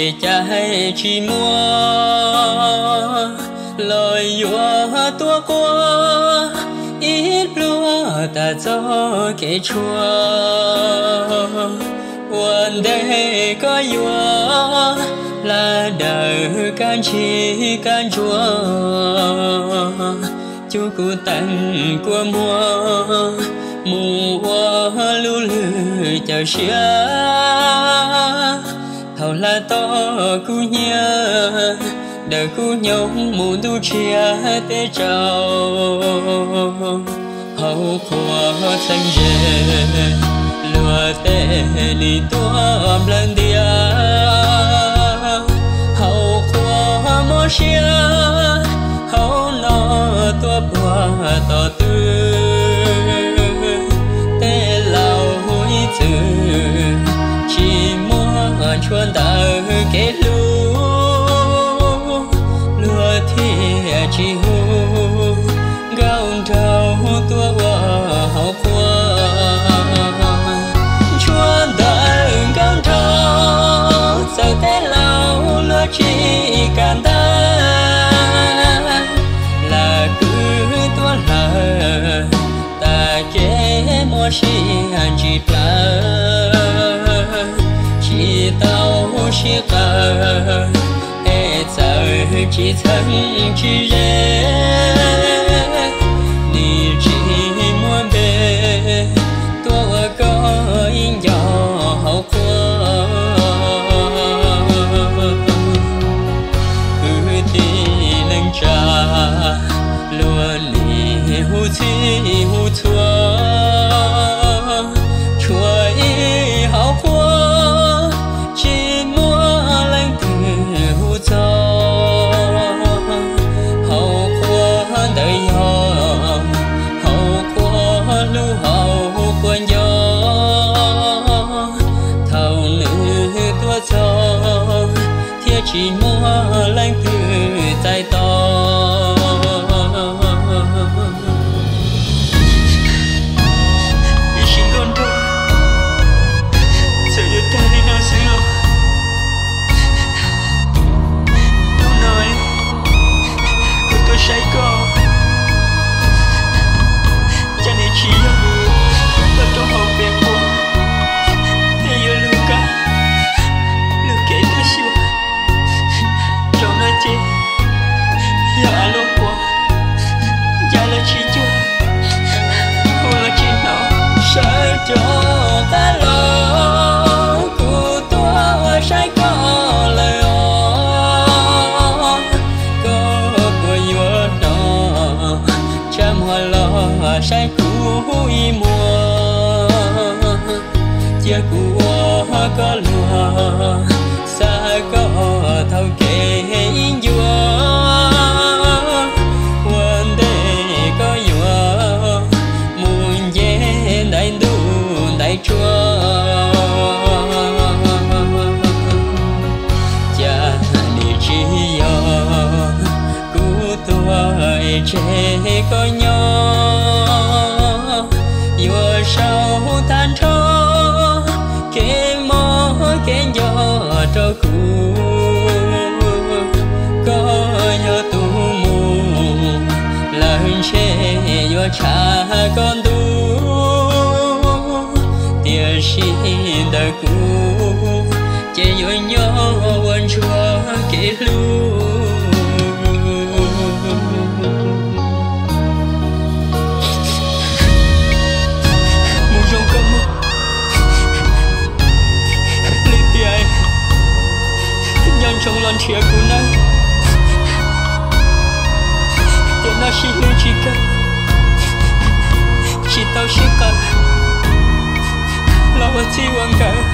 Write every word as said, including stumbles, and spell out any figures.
để cha hay chỉ mua lời vua tua qua ít lúa ta cho cái chuaวันđây có vua là đời can chi can chúa chú cụ tặng của mua mùa lưu lư chào xia hầu là to cu nhớ đời cu nhau mù tu chia tê trào hầu của xanh dê lùa tê li tua lần dia hầu của mô xia hầu nó tua bùa tỏ tư tê lao hối chữ chỉ mua chuan tờ kế lu lùa thiê chỉ hu gạo trâu tua bùa hầu qua chuan tờ gạo trâu giờ tê lao lùa chỉ can ta chỉ hành chỉ pla chỉ tao chỉ cả e giờ chỉ thân chỉ rẽ đi chỉ muốn về tua có in gió hậu qua cứ đi lên trà luôn đi hu chi hu thua chỉ mua lanh từ tay to vì xin con thôi giờ giờ ta đi nào xí lo đâu nói của tôi say co cha này chỉ là trong hậu biệt buồn thế giờ lưu cả lưu kể tôi siêu chi giờ alo của giờ là chi chưa hoặc là chi nào sợ cho ta lo của tôi sai có lời có của yêu nó chăm hoa lo sai cũ mùa chia của có lúa xa có thâu kê in vuaวันđây có vua muôn dễ đại đu đại chúa cha đi chi yo cứu tôi trẻ có nhỏ vua sau than thở kê mơ kê gió cho cũ cha con tu tia xin đời cũ che yo nhỏ quên chúa kể lu một dòng cơm lấy tia nhân trong lần chia của nó tia nó xin lưu chỉ cần chỉ tao chỉ cần lo chi quan cả